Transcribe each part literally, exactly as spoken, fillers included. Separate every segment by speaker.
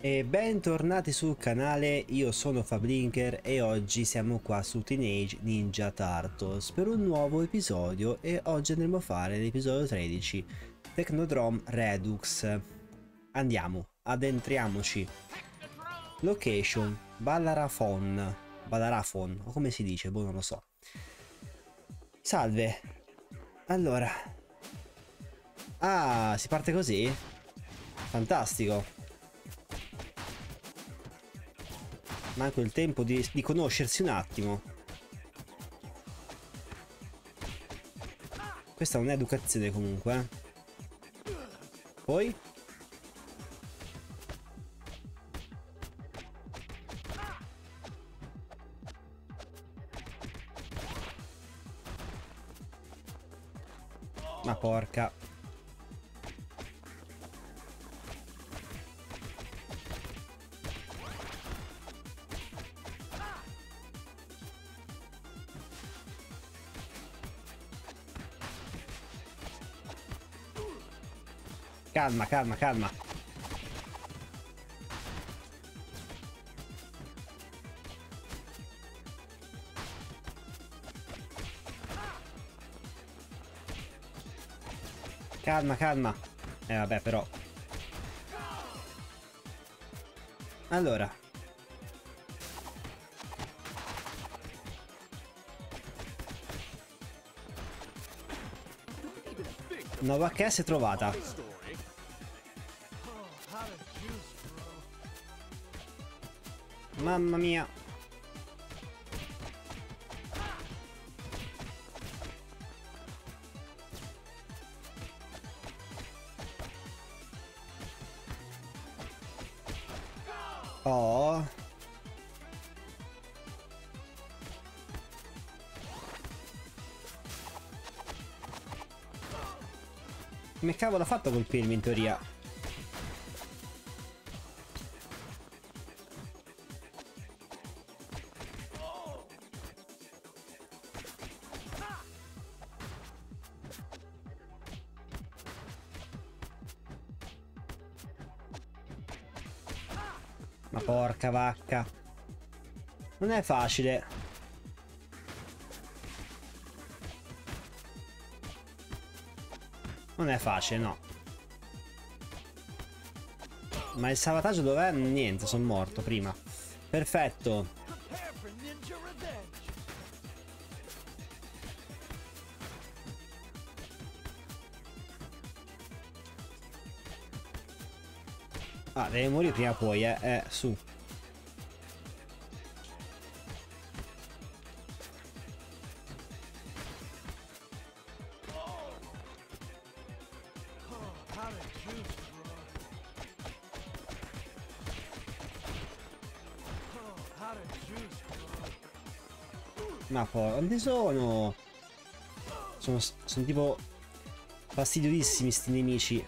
Speaker 1: E bentornati sul canale, io sono Fablinker e oggi siamo qua su Teenage Ninja Turtles per un nuovo episodio e oggi andremo a fare l'episodio tredici, Technodrome Redux. Andiamo, addentriamoci. Location, Ballarafon, Ballarafon, o come si dice, boh non lo so. Salve. Allora. Ah, si parte così? Fantastico. Manco il tempo di, di conoscersi un attimo. Questa è un'educazione comunque. Eh. Poi? Ma porca. Calma, calma, calma. Calma, calma. Eh vabbè però. Allora. Nuova cassa trovata. Mamma mia. Oh. Come cavolo ha fatto a colpirmi in teoria? Ma porca vacca. Non è facile. Non è facile, no. Ma il salvataggio dov'è? Niente, sono morto prima. Perfetto. Ah, devi morire prima o poi, eh. Eh, su. Ma poi, quanti sono? Sono, sono tipo fastidiosissimi sti nemici.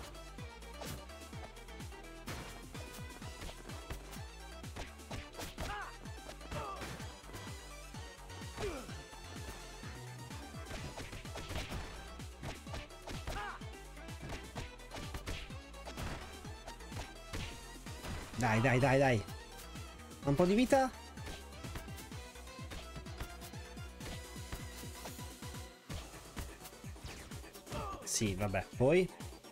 Speaker 1: Dai, dai, dai, dai. Un po' di vita? Sì, vabbè, poi?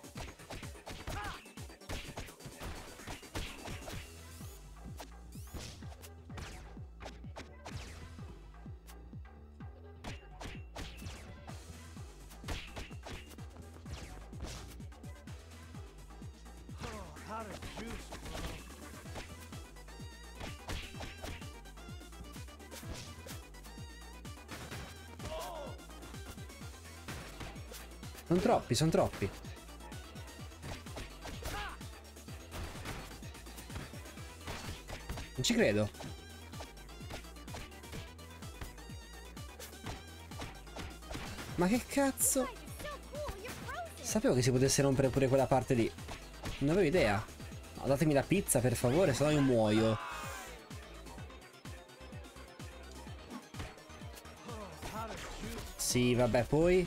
Speaker 1: Sono troppi, sono troppi. Non ci credo. Ma che cazzo? Sapevo che si potesse rompere pure quella parte lì. Non avevo idea. No, datemi la pizza per favore, sennò io muoio. Sì, vabbè, poi.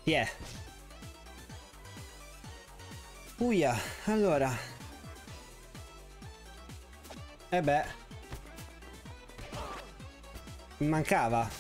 Speaker 1: Chi è? Uia, allora. E beh. Mi mancava.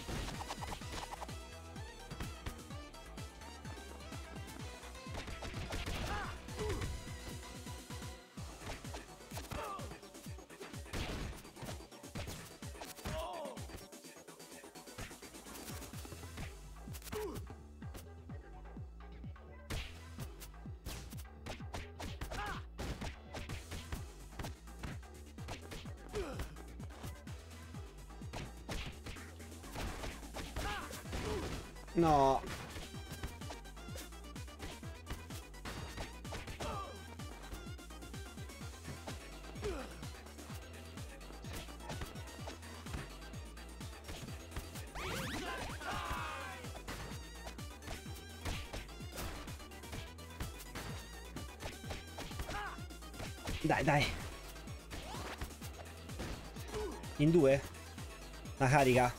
Speaker 1: No. Dai, dai. In due? La carica.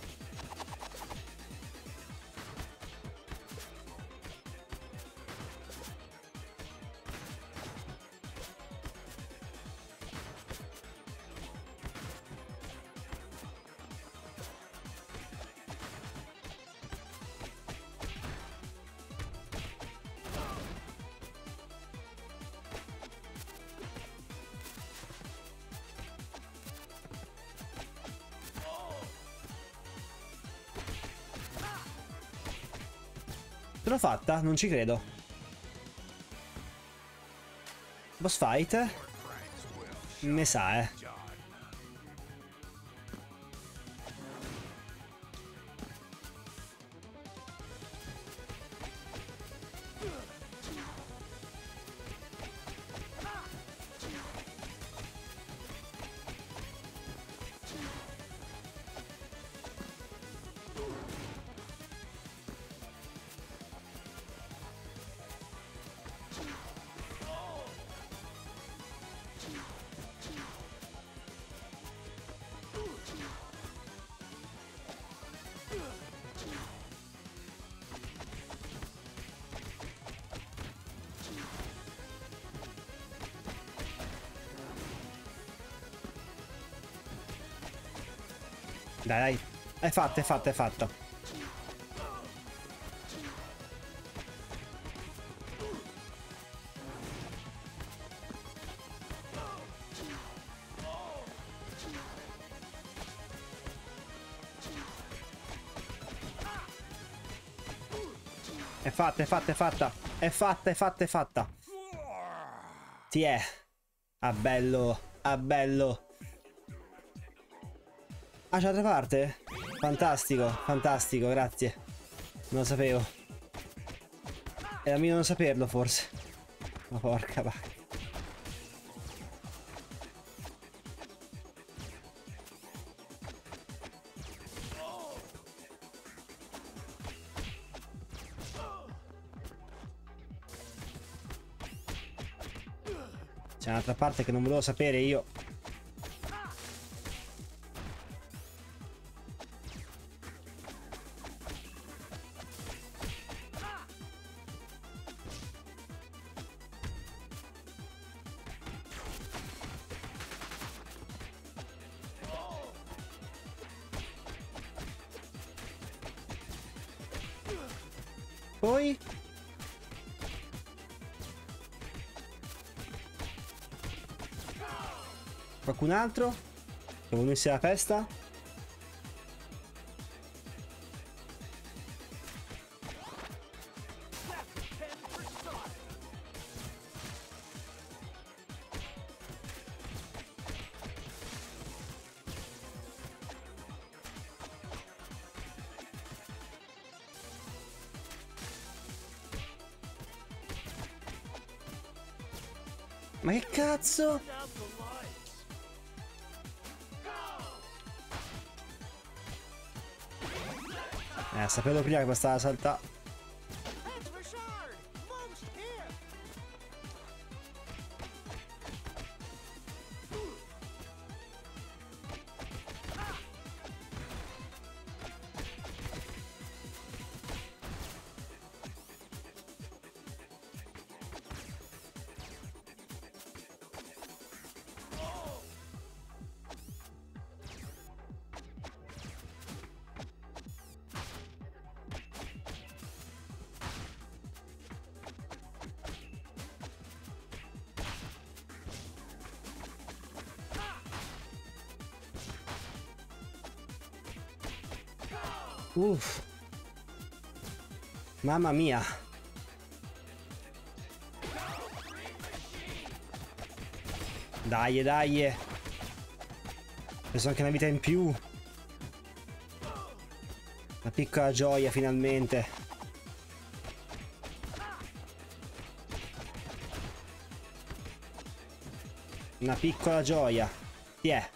Speaker 1: Ce l'ho fatta? Non ci credo. Boss fight? Ne sa, eh. Dai, dai. È fatta, è fatta, è fatta. È fatta, è fatta, è fatta. È fatta, è fatta, è fatta. Ti è. Ah, bello. Ah, bello. Ah, c'è l'altra parte? Fantastico, fantastico, grazie. Non lo sapevo. Era meglio non saperlo, forse. Ma porca vacca. C'è un'altra parte che non volevo sapere io. Poi qualcun altro che vuole unirsi alla festa? Ma che cazzo? Eh, sapevo prima che bastava saltare. Uff. Mamma mia. Dai, dai. Ho preso anche una vita in più. Una piccola gioia finalmente. Una piccola gioia. Chi è?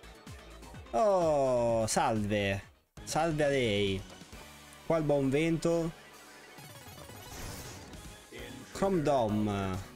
Speaker 1: Oh, salve. Salve a lei. Qua il buon vento. Chrome Dome.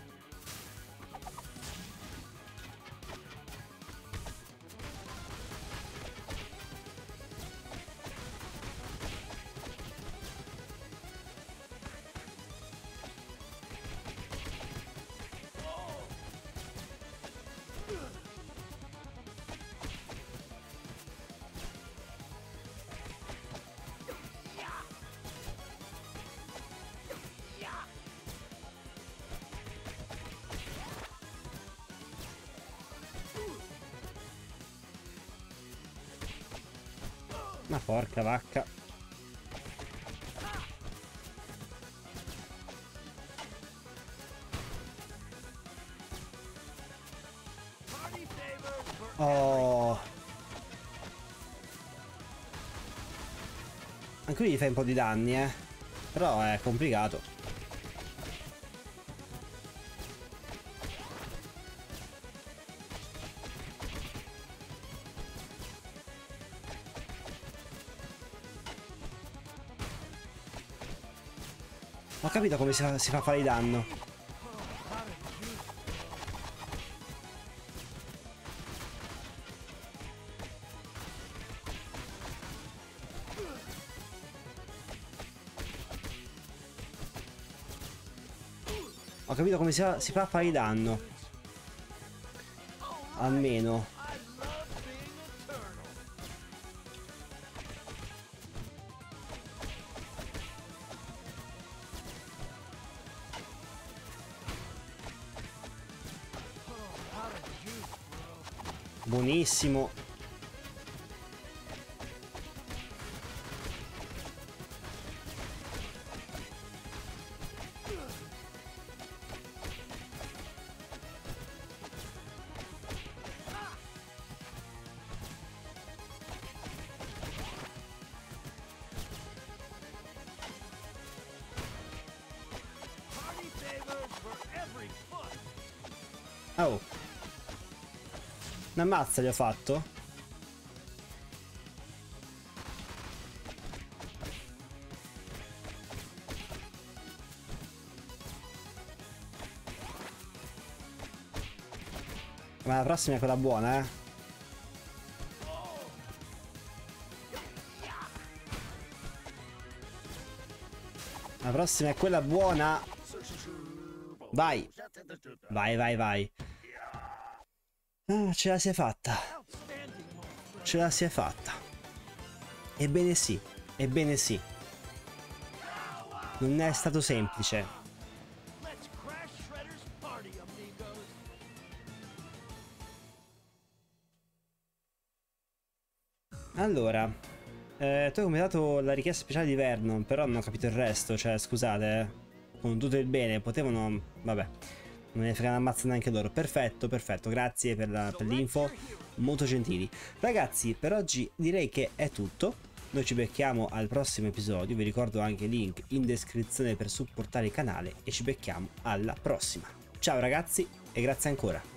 Speaker 1: Ma porca vacca. Oh. Anche lui gli fai un po' di danni, eh. Però è complicato. Ho capito come si fa, si fa a fare danno. Ho capito come si fa, si fa a fare danno. Almeno. Buonissimo. Oh. Una mazza gli ho fatto. Ma la prossima è quella buona, eh. La prossima è quella buona. Vai. Vai, vai, vai. Ah, ce la si è fatta. Ce la si è fatta. Ebbene sì, ebbene sì. Non è stato semplice. Allora, eh, tu hai completato la richiesta speciale di Vernon, però non ho capito il resto, cioè scusate, eh. Con tutto il bene, potevano... vabbè. Non ne frega una mazza neanche loro. Perfetto, perfetto, grazie per l'info, molto gentili. Ragazzi, per oggi direi che è tutto. Noi ci becchiamo al prossimo episodio. Vi ricordo anche il link in descrizione per supportare il canale e ci becchiamo alla prossima. Ciao ragazzi e grazie ancora.